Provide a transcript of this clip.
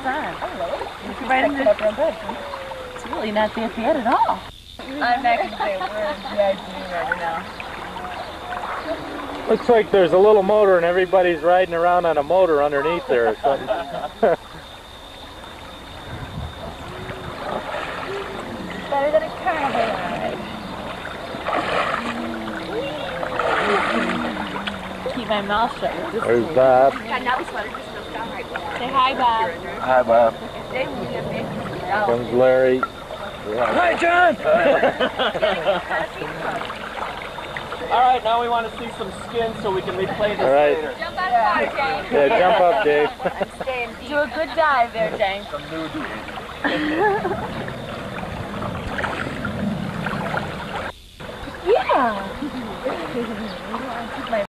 time. Hello. Right in Up real the, good. it's really not there yet at all. I'm not going to say a word. Yeah, I do right now. Looks like there's a little motor and everybody's riding around on a motor underneath there or something. Better than a carnival ride. Keep my mouth shut with this. There's Bob. Say hi, Bob. Hi, Bob. Comes Larry. Hi, John! All right, now we want to see some skin so we can replay this later. Jump on fire, James. Yeah, jump up, Dave. I'm staying deep. Do a good dive there, James. Some nudity. Yeah.